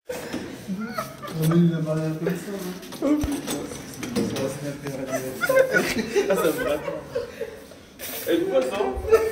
Il a parlé comme ça. Ah, ça me va. Elle quoi ça?